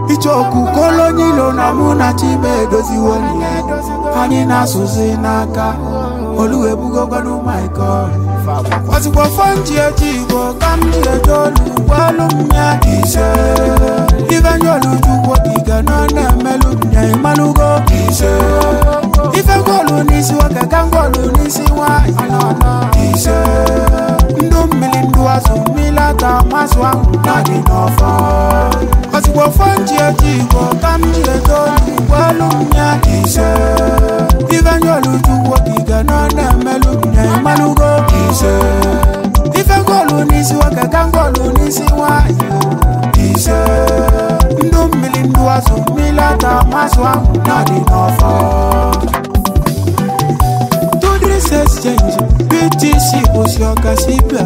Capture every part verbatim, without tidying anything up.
Ichoku kolonyilo na muna chibe dozi woni Hani na suzi naka Oluwe bugo ganu my God Wasi kwa fanji e jigo Kamji e jolu Walu mnya ise Ife nyolu jugo Iga nane melu mnya imalugo ise Ife golu nisi wake Kangolu nisi wa inana ise Ndu milindu azu Milata maswa Nadi nofa Wasi kwa fanji e jigo Kamji e jolu Walu mnya ise Ife nyolu jugo Iga nane melu mnya imalugo ise Ife golu nisi wake Kangolu nisi wa ise Ndu milindu azu Milata maswa Nadi nofa Exchange, B T C was your casibia.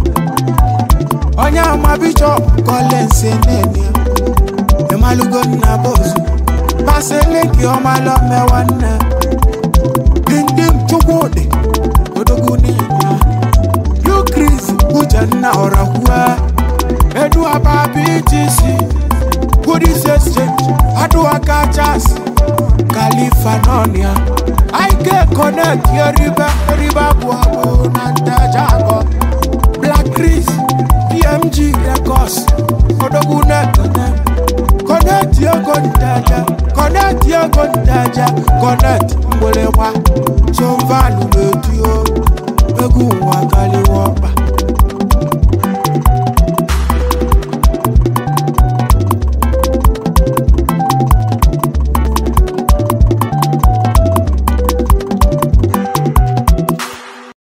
Onya ma bishop Collins Nenia. The Malugon Nabos. Paseleki o malome wana. Dindim chukode. Odoguni. You Chris Ujana Orahua. Edua ba B T C. Goodies exchange. Adua Kachas. California. I get connect your river, river guapo, nanta jago. Black Chris, P M G records. Odoguna connect, connect your contact, connect your contact, connect mbolewa. Somval le duo, egu wakali.